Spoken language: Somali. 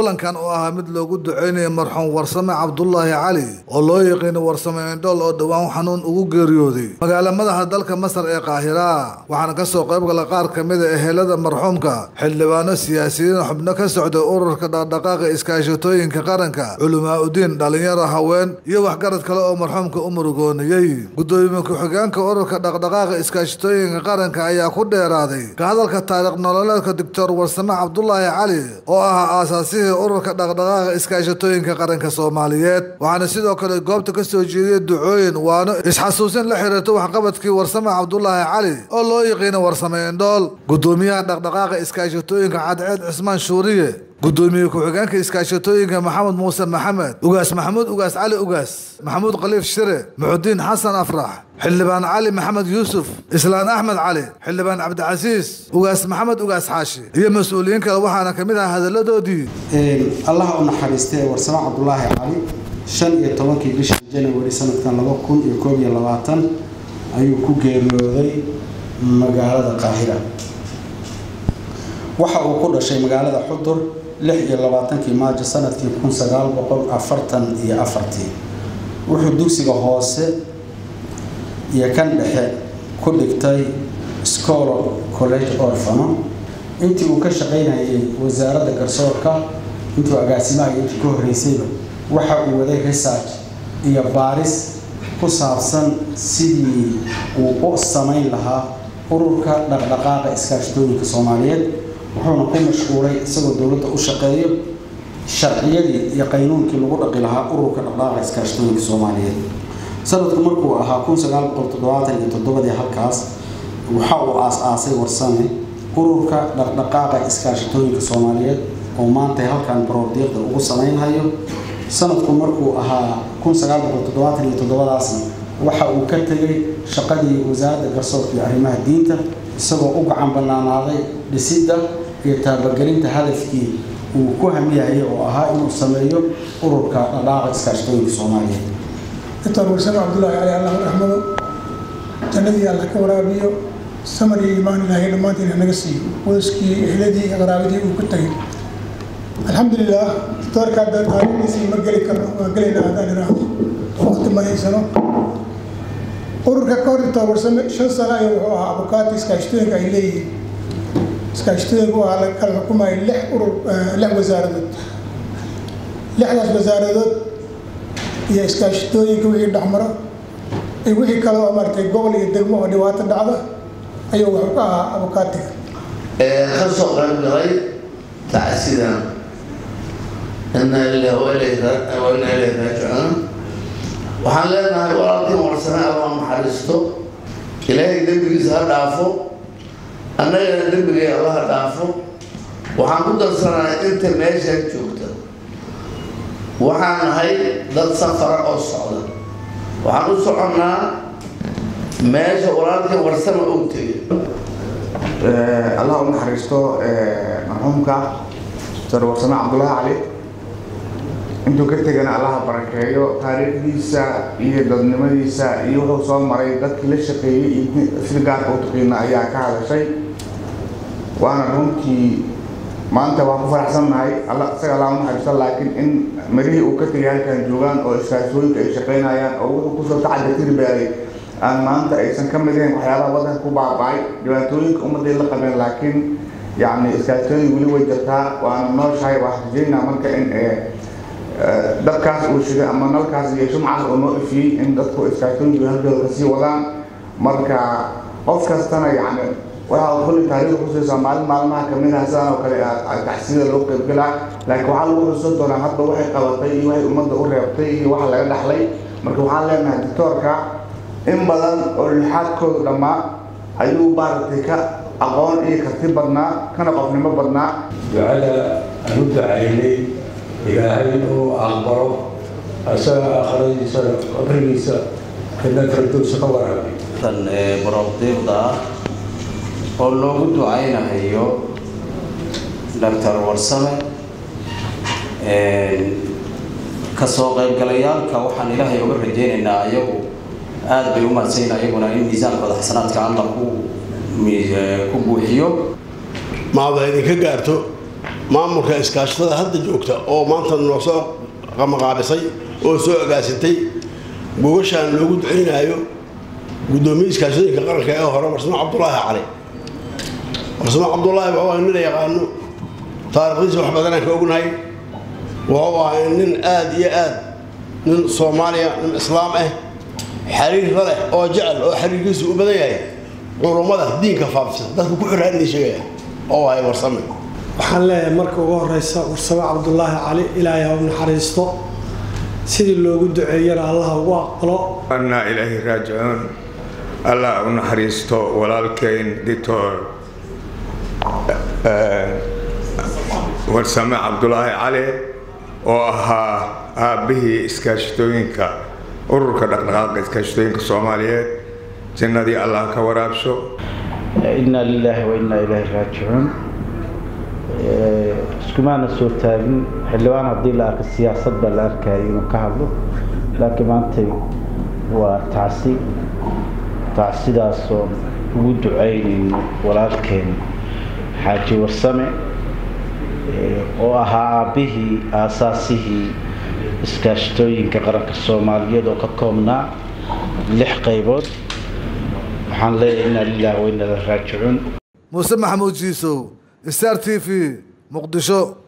kulankan oo ahaa mid loogu duceynayay marxuum Warsame Cabdullaahi Cali oo loo yaqaan Warsame Indhool oo dhawaan xanuun ugu geeriyooday magaalada madaxda dalka Masar ee Qaahira waxaana ka soo qayb galay qaar kamid ah ehelada marxuumka xildhibaano siyaasiyiin xubno ka socda ururka dhaqdhaqaaqa iskaashatooyinka qaranka culumaaddin dhalinyaro haween iyo waxgarad kale oo marxuumka u murugoonayay gudoomiye ku-xigeenka ururka dhaqdhaqaaqa iskaashatooyinka qaranka ayaa ku dheeraaday ka hadalka taariikh nololeedka Dr. Warsame Cabdullaahi Cali oo ah aasaasi ururka dhaqdhaqaaqa iskaashatooyinka qaranka Soomaaliyeed waxaana sidoo kale goobta ka soo jeediyay ducooyin waana isxasuusin la xiriirta waxqabadkii Warsame Cabdullaahi Cali oo loo yaqaan Warsame Indhool gudoomiyaha dhaqdhaqaaqa iskaashatooyinka Cadceed Cismaan Shuuriye gudoomiye ku-xigeenka iskaashatooyinka Maxamed Muuse Maxamed ugaas Maxamuud ugaas Cali ugaas Maxamuud Khaliif Shire Muxudiin Xasan Afrax xildhibaan Cali Maxamed Yuusuf Islaan Axmed Cali xildhibaan Cabdicasiis ugaas Maxamed ugaas Xaashi iyo mas'uuliyiin kale waxaana kamid ah hadaladoodii Allah u naxariistay Warsame Cabdullaahi Cali 15 bishii January sanadkan 2021 ayuu ku geeriyooday magaalada Qaahira waxa uu ku dhashay magaalada Xudur 26 Maajo sanadkii 1944 wuxuu dugsiga hoose iyo kan dhexe ku dhigtay School College Orfano intii uu ka shaqeynayay wasaaradda garsoorka intuu agaasimaha intii ku horeysay waxa uu waday research iyo baaris ku saabsan sidii uu u sameyn lahaa ururka dhaqdhaqaaqa iskaashatooyinka Soomaaliyeed wuxuuna ku mashquulay isagoo dawladda u shaqeeyo sharciyadii iyo qaynuunkii lagu dhaqi lahaa ururka dhaqdhaqaaqa iskaashatooyinka Soomaaliyeed sanadku markuu ahaa 1977 halkaas waxa uu aasaasay Warsame ururka dhaqdhaqaaqa iskaashatooyinka Soomaaliyeed oo maanta halkan baroodiiqda ugu sameeynayo sanadku markuu ahaa 1977 waxa uu ka tagay shaqadii wasaaradda garsoorka iyo arrimaha diinta isagoo u gacan banaanaaday dhisidda iyo taabagelinta hadafkii uu ku hamiyay oo ahaa inuu sameeyo ururka dhaqdhaqaaqa iskaashatooyinka Soomaaliyeed Dr. Warsame Cabdullaahi Cali Allah rahmado jannadii Allah ka waraabiyo samari iimaan ilaahay dhamaantiin naga siiyo wadaskii ehladii qaraabadii uu ku tagay alxamdulillah doctorka taariikhdiisii ma geli karno waa galeynaa haddaan iraahdo waqti ma haysano ururka ka hor Dr. Warsame 5 sano ayuu wuxuu ahaa abukaati iskaashatooyinka ay leeyihiin iskaashatooyinku waa la kala xukumayay 6 wasaaradood 6daas wasaaradood iyo iskaashatooyinka wixii dhexmara ay wixii kale oo martay gobol iyo degmo oo dhibaato dhacda ayuu wuxuu ka ahaa abukaatiga kasoo qayb galay tacsidan inna lillahi wa inna ilayhi raaji'uun waxaan leenahay walaalkii Warsame Allah naxariisto ilaahay dambigiisa ha dhaafo annagana dambigeena Allah ha dhaafo waxaan ku darsanahay inta meesha joogta waxaan nahay dad safar oo socda waxaan u soconnaa meesha walaalkii Warsame uu tagay Allah naxariisto marxuumka Dr. Warsame Cabdullaahi Cali intuu ka tagana Allah barakeeyo taariikhdiisa iyo dadnimadiisa iyo wuxuu soo maray dadkii la shaqeeyay si gaar ah u taqaana ayaa ka hadashay waana runtii maanta waan ku faraxsanahay Allah isaga Allah naxariisto laakiin in marihii uu ka tagay halkan joogaan oo iskaashatooyinka ay shaqeynayaan oo wuxuu ku soo tacaddir baaray aan maanta aysan ka mid ahayn waxyaalaha wadanka ku baaba'ay dhibaatooyinka ummadda la qabeen laakiin yani iskaashatooyin weli way jirtaa waana nooshahay wax rajaynaa marka in dadkaas uu shiday ama nalkaas iyo shumcaas oo noo ifiyay in dadku iskaashatooyinka halkooda kasii wadaan marka qof kastana yani waxa uu kulli taariikh ku soo maalmaha kamid ah sidoo kale taxsiida loo qayb galay laakiin waxa lagu xusuusan doonaa hadda waxay qabatay iyo waxay ummadda u reebtay iyo waxa laga dhaxlay marka waxaan leenahay doctorka in badan oo lixaadkooda dhamaa ayuu baartay ka aqoon iyo karti badnaa kana qofnimo badnaa ducada anu ducaynay ilaahay oo aqbalo asaga aakhiradiisa qabrigiisa kana firdowsa ka waraabiyo tan baroodiiqda oo loogu ducaynayo Dr. Warsame ka soo qaybgalayaalka waxaan ilaahay uga rajaynaynaa ayagu aad bay u mahadsanyihiin ayaguna in miisaankooda xasanaadka Allah ku buuxiyo maada idinka gaarto maamulka iskaashatada hadda joogta oo maanta noo soo qamaqaabisay oo soo agaasintay gogashaan loogu duceynayo gudoomiye iskaashadooyinka qaranka ee hore Warsame Cabdullaahi Cali. Warsame Cabdullaahi waa nin la yaqaano taariikhdiisa wax badan aan ka ognahay waa nin aad iyo aad nin Soomaaliya nin islaam ah xiriir leh oo jecel oo xiriirkiisu u badan yahay culumada diinka faafsan dadku ku xiraanay sheegaya oo ay Warsame waxaan leeyahay marka ugu horeysa Warsame Cabdullaahi Cali ilaahay ha u naxariisto sidii loogu duceeyana Allah ugu aqbalo anna ilaahi raaji'un Allah u naxariisto walaalkeen Dr. Warsame Cabdullaahi Cali oo ahaa aabihii iskaashatooyinka ururka dhaqdhaqaaqa iskaashatooyinka Soomaaliyeed jannadii Allah ka waraabsho inna lillahi wa inna ilayhi raaji'un iskumaana soo taagin xildhibaan haddii la arko siyaasadda la arkayo inuu ka hadlo laakiin maanta waa tacsidaasoo ugu ducaynayno walaalkeen xaaji Warsame oo ahaa aabihii aasaasihii iskaashatooyinka qaranka Soomaaliyeed oo ka koobnaa 6 qaybood waxaan leeyahay inna lillahi wa inna ilayhi raaji'un Muuse Maxamuud Jiisow Star TV Muqdisho